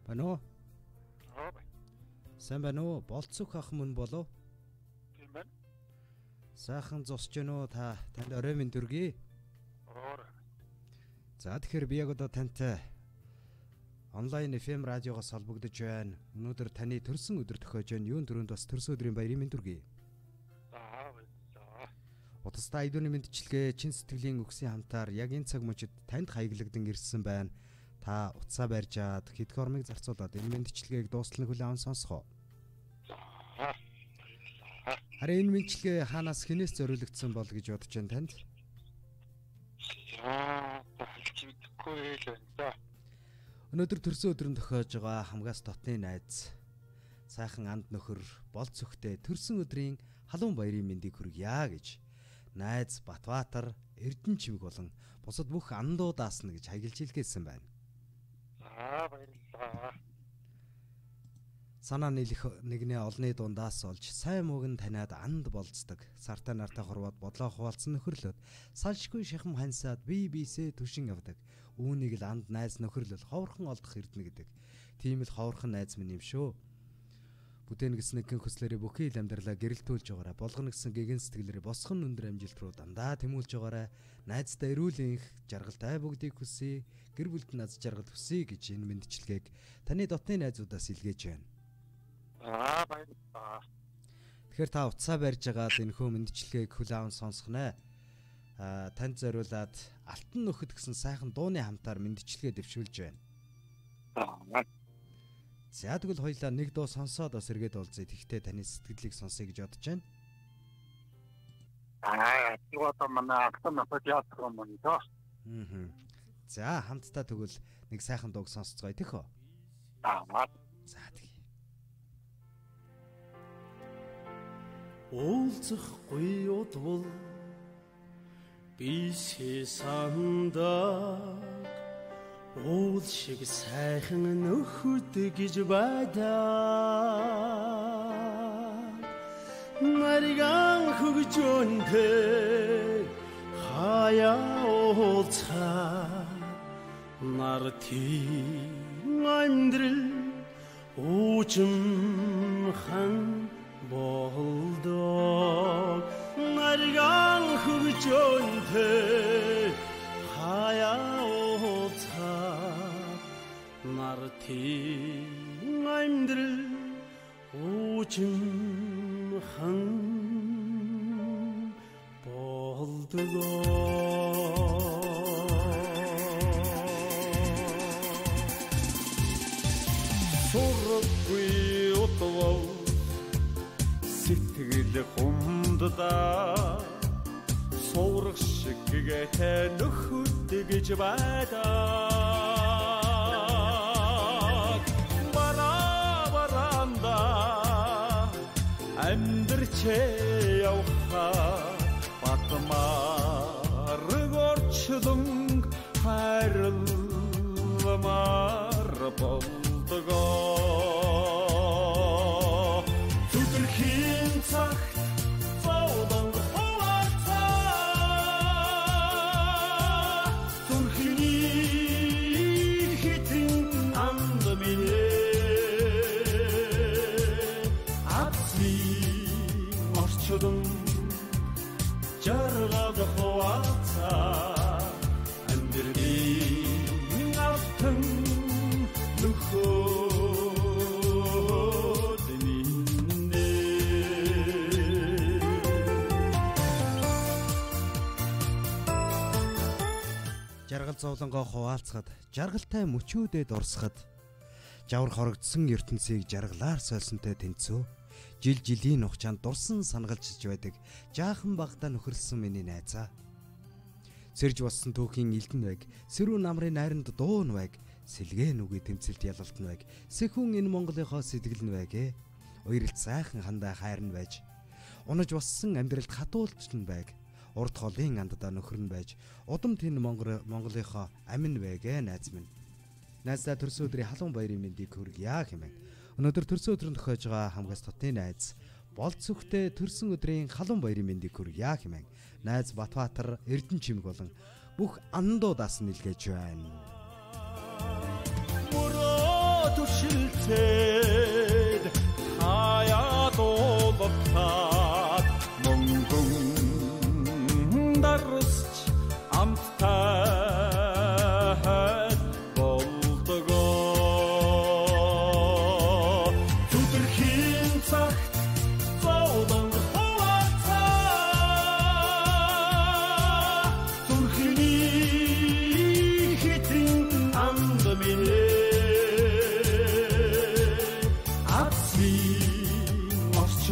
Байна уу? Байна. Сайн байна уу? Болцох ах мөн болов? Тийм байна. Сайхан зогсож байна уу та? Танд орой минь дүргий. За тэгэхээр би яг одоо тантай онлайн FM радиогоос холбогдож байна. Өнөөдөр таны төрсөн өдөр тохиож байна. Юун төрөнд бас төрсөн өдрийн баярын минь дүргий. За. Утастай айдууны мэдчилгээ чин сэтгэлийн өгсөн хамтаар яг энэ цаг мөчид танд хаяглагдан ирсэн байна. Та утсаа барьж аад хэдхэн ормыг зарцуулаад энэ мэдчилгээг дуустал хүлээн аван сонсгоо. Харин энэ мэдчилгээ хаанаас хинээс зориулагдсан бол гэж бодож байна танд? Өнөөдөр төрсөн өдрөнд тохиож байгаа хамгаас дотны найз сайхан анд нөхөр болц өгтөө төрсөн өдрийн халуун баярын мэндийг хүргье гэж найз Батбаатар Эрдэнэ чимэг болон бусад бүх андуудаас нь гэж хаягилж хэлгээсэн байна. Баярлалаа. Санаа нийлэх нэгнээ олны дундаас олж сайн мууг нь таниад анд болцдог. Сартай нартай хорвоод бодлоо хуваалцсан нөхөрлөд салшгүй шахам хансаад бисээ түшин явдаг. Үүнийг л анд найз нөхөрлөл ховорхон олдох эрдэнэ гэдэг. Тийм л ховорхон найз минь юм шүү. Бүтээн гэсэн нэгэн хүслээрээ бүхий л амьдралаа гэрэлтүүлж байгаарай. Болгоно гэсэн гэгэн сэтгэлээрээ босгон өндөр амжилт руу дандаа тэмүүлж байгаарай. Найздаа эрүүл энх жаргалтай бүгдийг хүсье. Гэр бүлд наз жаргал хүсье гэж энэ мэндчилгээг таны дотны найзуудаас илгээж байна. Баярлалаа. Тэгэхээр та утсаа барьж агаад энэ хөө мэндчилгээг хүлээн аван сонсох нэ. Танд зориулаад алтан нөхөд гэсэн сайхан дууны хамтаар мэндчилгээ дэвшүүлж байна. За тэгвэл хоёлаа нэг дуу сонсоод бас эргээд уулзъя. Тэгтээ таны сэтгэлийг сонсъё гэж бодож байна. Това манай алтан нөхөд яасан юм доо. За хамтдаа тэгвэл нэг сайхан дууг сонсцгоё тэхөө. За тэгье. Уулзахгүй удвал бисээ сандаа уул шиг сайхан нөхөд гэж байдаг. Нариган хөгжөөнтэй хаяа уулзаа нартын амьдрал уучмхан болдог. Нариган хөгжөөнтэй хаяа нартын амьдрал уучмхан болдог. Сурахгүй утвал сэтгэл хумддаа суурах шиг гэтэй нөхөд гэж байдаг. Баранда амьдрчээ явхаа батмаар горчлон хайрламар болдгоо. Зүдэрхийн цагт зовдон жаргал хуваалцаа амьдралын автан нөхөд минь. Жаргал зовлонгоо хуваалцахад, жаргалтай мөчүүдэд орсоход, жавар хорогдсон ертөнцийг жаргалаар сольсонтой тэнцүү. Жил жилийн нухчаанд дурсан санагалжж байдаг жаахан багтаа нөхөрлсөн миний найзаа. Сэрж болсон түүхийн элдэн байг, сэрүү намрын найранд дуун байг, сэлгээ нүгэ тэмцэлд ялалтан байг, сэхүүн энэ Монголынхоо сэтгэл нь байгэ. Уяралт сайхан хандаа хайрн байж, унаж болсон амьдралд хатуулч нь байг. Урд холын анддаа нөхөр нь байж, удам тэн Монголынхоо амин байгэ найз минь. Найздаа төрсөн өдрийн халуун баярын мэндийг хүргье хэмээн. Өнөөдөр төрсөн өдрөнд тохиож байгаа хамгаас дотны найз болц өгтөө төрсөн өдрийн халуун баярын мэндийг хүргье хэмээн. Найз Батбаатар Эрдэнэ чимэг болон бүх андуудаас нь илгээж байна.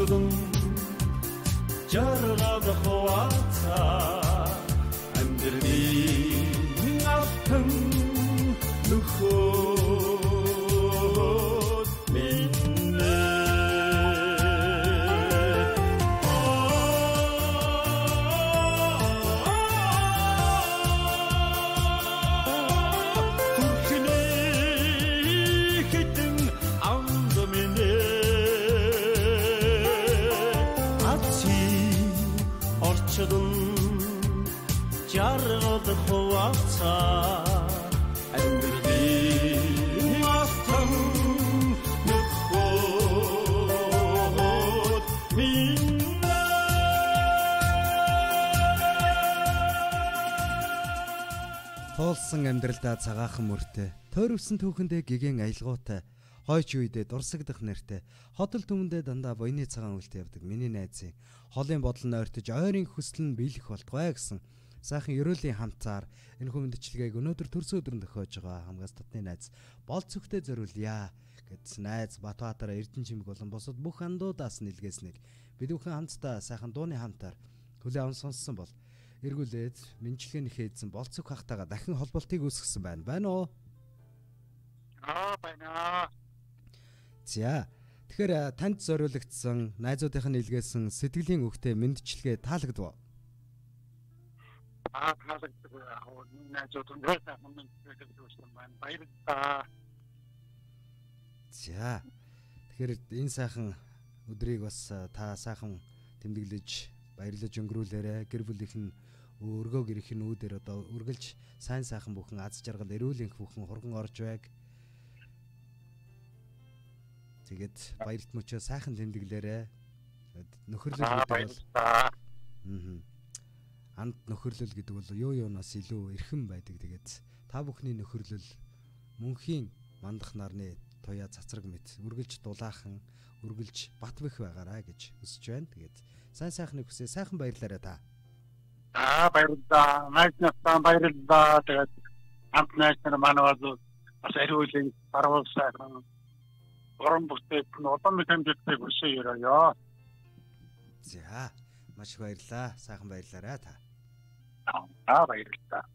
орчдон жаргал хуваацаа амьдрны автан нөхөд минь жаргал хуваацаа амьдрны автан нөхөд минь Туулсан амьдралдаа цагаахан мөртэй, тойрвсон түүхэндээ гэгэн аялгаутай, хойч үедээ дурсагдах нэртэй, хотол түмэндээ дандаа буйны цагаан үлдээ явдаг миний найзын холын бодлон ойртож ойрын хүсэл нь биелэх болтугай гэсэн сайхан ерөөлийн хамтаар энэ хүмүндчлэгийг өнөөдөр төрсөн өдрөнд тохиож байгаа хамгаас татны найз болцогтой зориулъя гэдсэн найз Батбаатар Эрдэнэ чимэг болон бусад бүх андуудаас нэлгээснийг бид бүхэн хамтдаа сайхан дууны хамтаар төлөө аван сонссон бол эргүүлээд мэнчилгээний хээдсэн болцог хахтаага дахин холболтыг үүсгэсэн байна. Байна уу? Байна. За. Тэгэхээр танд зориулагдсан найзуудынх нь илгээсэн сэтгэлийн үгтэй мэндчилгээ таалагдав. Таалагдав. Найзууд нь мэндчилгээ байна. Баярлалаа. За. Тэгэхээр энэ сайхан өдрийг бас та сайхан тэмдэглэж баярлаж өнгөрүүлээрэ. Гэр бүлийнх нь өргөө гэрийнх нь үүдээр одоо үргэлж сайн сайхан бүхэн аз жаргал эрүүл энх бүхэн хурган орж байг. Тэгээд баярт мөчөө сайхан тэмдэглээрэ. Нөхөрлөл гэдэг бол анд нөхөрлөл гэдэг бол юу юунаас илүү эрхэм байдаг. Тэгээд та бүхний нөхөрлөл мөнхийн мандах нарны туяа цацраг мэт үргэлж дулаахан үргэлж бат бэх байгаарай гэж хүсэж байна. Тэгээд сайн сайхныг хүсээ сайхан баярлаарай та. Баярлалаа. Найснаа баярлалаа. Тэгээд хамт найснаа манайд бас эрүүлийн баруун сайхан орон бүтээх нь олон мэдээлэлтэй хүсье өрөөё. За, маш их баярлалаа. Сайхан баярлаарай та. Баярлалаа.